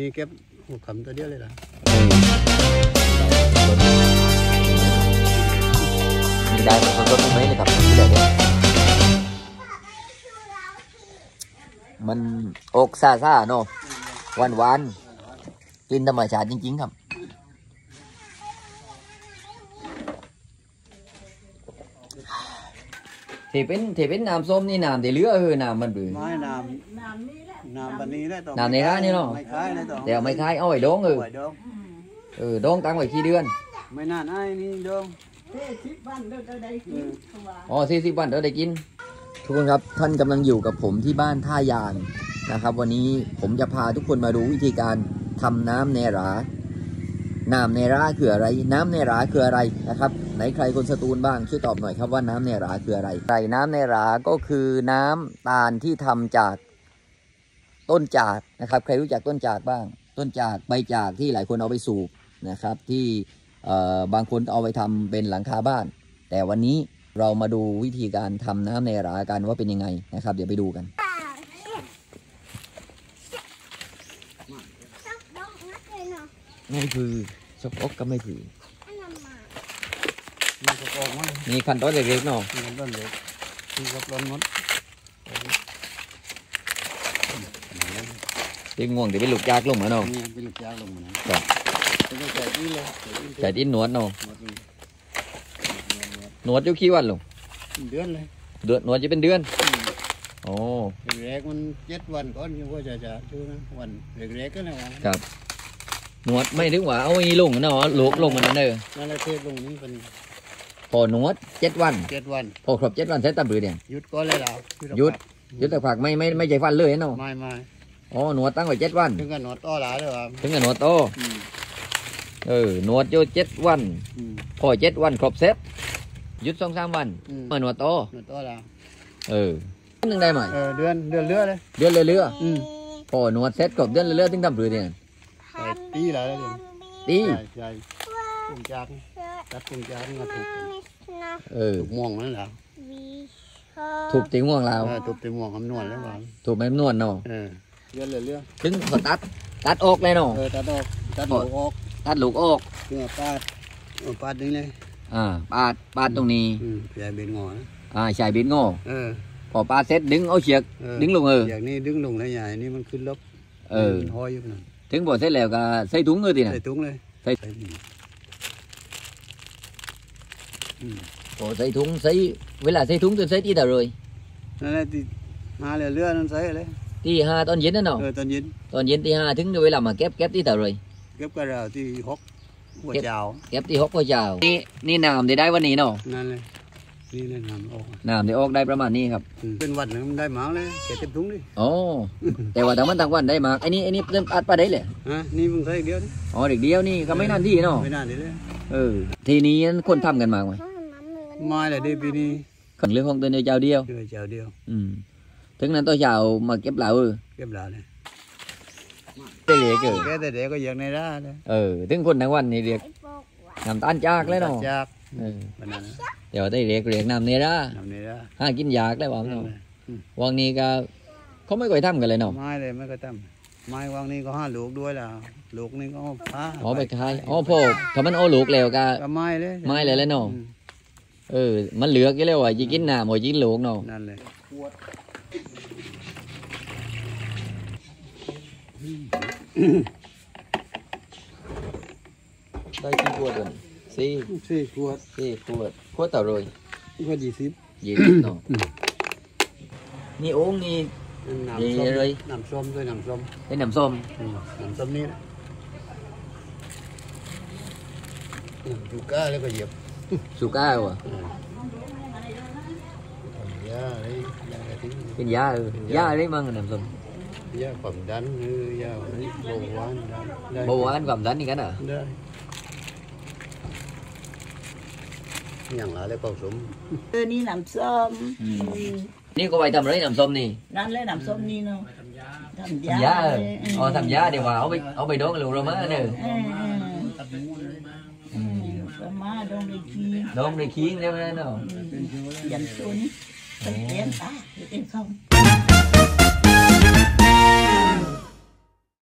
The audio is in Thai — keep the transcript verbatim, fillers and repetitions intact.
นี่เก็บหัวขำตัวเดียวเลยล่ะมีได้มันก็ต้นไม้เลยครับที่ไหนเนี่ยมันอกซาซาเนาะหวานหวานกินธรรมชาติจริงๆครับเทเป็นเทเป็นน้ำส้มนี่น้ำเดือดเลือเออน้ำมันบือไม้น้ำน้ำนี่แหละน้ำบันนี้แหละน้ำในร้านนี่เนาะไม่คล้ายเลยต่อเดี๋ยวไม่คล้ายเอาไว้ดองเออเออดองตั้งไว้กี่เดือนไม่นานไอ้นี่ดองอ๋อสี่สิบวันเราได้กินทุกคนครับท่านกำลังอยู่กับผมที่บ้านท่ายางนะครับวันนี้ผมจะพาทุกคนมาดูวิธีการทำน้ำเนราน้ำเนราคืออะไรน้ำเนราคืออะไรนะครับไหนใครคนสตูลบ้างช่วยตอบหน่อยครับว่าน้ำเนราคืออะไรใส่น้ำเนราก็คือน้ำตาลที่ทำจากต้นจากนะครับใครรู้จักต้นจากบ้างต้นจากใบจากที่หลายคนเอาไปสูบนะครับที่บางคนเอาไปทำเป็นหลังคาบ้านแต่วันนี้เรามาดูวิธีการทำน้ำเนรากันว่าเป็นยังไงนะครับเดี๋ยวไปดูกันไม่คือสก๊อกก็ไม่ถือมีขั้นตอนเล็กๆเนาะขั้นตอนเล็กมีกับร้อนมดที่ง่วงเดี๋ยวไปหลุกยากลงมาเนาะไปหลุกยากลงมาครับใส่ที่เลยใส่ที่หนวดเนาะหนวดอยู่กี่วันลงเดือนเลยเดือนหนวดจะเป็นเดือนโอ้แรกมันเจ็ดวันก่อนยังว่าจะจะดูนะวันแรกๆก็นะวะครับหนวดไม่ถึงว่าเอาอีลงเนาะลูกลงมันนั่นเด้อนั่นแหละเทปลงนี้เป็นพอหนวดเจ็ดวันเจ็ดวันพอครบเจ็ดวันเสร็จตับบือเนี่ยหยุดก็เลยแล้วหยุดหยุดแต่ผักไม่ไม่ไม่ใจฟันเลยเนาะไม่ไม่อ๋อหนวดตั้งไว้เจ็ดวันถึงกับหนวดโตหลายเลยครับถึงกับหนวดโตเออหนวดอยู่เจ็ดวันพอเจ็ดวันครบเสร็จหยุดสองสามวันมาหนวดโตหนวดโตแล้วเออหนึ่งได้ไหมเออเดือนเดือนเลือเลยเดือนเลือพอหนวดเสร็จครบเดือนเลือถึงทำบือเนี่ยตีแล้วเลยตีใช่ปุ่มจากตัดปุ่มจากมาถูกเออถูกม่วงนั่นแหละถูกตีม่วงแล้วถูกตีม่วงคำนวณแล้วว่าถูกไม่คำนวณเนาะเออเลื่อนเลยเลื่อนถึงพอตัดตัดออกเลยเนาะเออตัดออกตัดลูกออกตัดลูกออกเนี่ยปาดปาดนี่เลยอ่าปาดปาดตรงนี้อืมใช้เบ็ดงออ่าใช้เบ็ดงอเออพอปาดเสร็จดึงเอาเชือกดึงลงเอออย่างนี้ดึงลงแล้วใหญ่นี่มันขึ้นลบเออห้อยอยู่นั่นถึงพอเสร็จแล้วก็ใส่ถุงเลยทีน่ะใส่ถุงเลยใส่พอใส่ถุงใส่เวลาใส่ถุงจะใส่ที่เท่าไรนั่นแหละที่มาเรือเรือนั่นใส่เลยที่ห้าตอนเย็นนั่นเนาะเออตอนเย็นตอนเย็นที่ห้าถึงเวลามาเก็บเก็บที่เท่าไรเก็บก็เราที่หกหัวเจ้าเก็บที่หกหัวเจ้านี่นี่น้ำได้ได้วันนี้เนาะนั่นเลยนี่เลยน้ำออกน้ำได้ออกได้ประมาณนี้ครับเป็นวันหนึ่งมันได้หมาเลยแกเต็มถุงดิโอ้แต่ว่าถ้ามันทั้งวันได้มาไอ้นี่ไอ้นี่เริ่มอัดปลาได้เลยฮะนี่มึงใส่เดียวอ๋อเด็กเดียวนี่ก็ไม่นานที่เนาะไม่นานเลยเออทีนี้คนทำกันมากไหมไม่เลยเดี๋ยวปีนี้ขันเรื่องของตัวเจ้าเดียวเจ้าเดียวอืมถึงนั้นตัวเจ้ามาเก็บเหล่าเออเก็บเหล่าเลยเด็กเออแกแต่เด็กก็ยังในร้านเลยเออถึงคนทั้งวันนี่เรียกน้ำตาลจากเลยเนาะจากเออเดี๋ยวได้เรียกเรียกน้ำเนร่าห้ากินยากเลยว่าเนาะวังนี้ก็เขาไม่ค่อยทำกันเลยเนาะไม่เลยไม่ค่อยทำไม่วังนี้ก็ห้าลูกด้วยล่ะลูกนี่ก็พาอ๋อไปขายอ๋อพ่อถ้ามันเอาลูกแล้วก็ไม่เลยไม่เลยเลยเนาะเออมันเหลือกี่แล้วอ่ะยิ่งกินน้ำหัวยิ่งลูกเนาะนั่นเลยได้กี่ขวดเลยสี่สี่ขวดสี่ขวดขวดเท่าไรขวดยี่สิบยี่สิบเนาะนี่โอ่งนี่น้ำส้มเลยน้ำส้มด้วยน้ำส้มเป็นน้ำส้มน้ำส้มนี่ชูก้าแล้วก็เหยียบชูก้าเหรอเป็นยาเออยาอะไรมั่งน้ำส้มยาความดันหรือยาเบาหวานเบาหวานความดันนี่กันเหรอได้อย่างไรเลยผสมเออนี่น้ำส้มนี่ก็ไปทำอะไรน้ำส้มนี่นั่นเลยน้ำส้มนี่เนาะทำยาอ๋อทำยาเดี๋ยวว่าเอาไปเอาไปดองหรือเรามาเนี่ยมาดองในขี้ดองในขี้ใช่ไหมเนาะยันตัวนี้เป็นเตี้ยนตาเป็นส้ม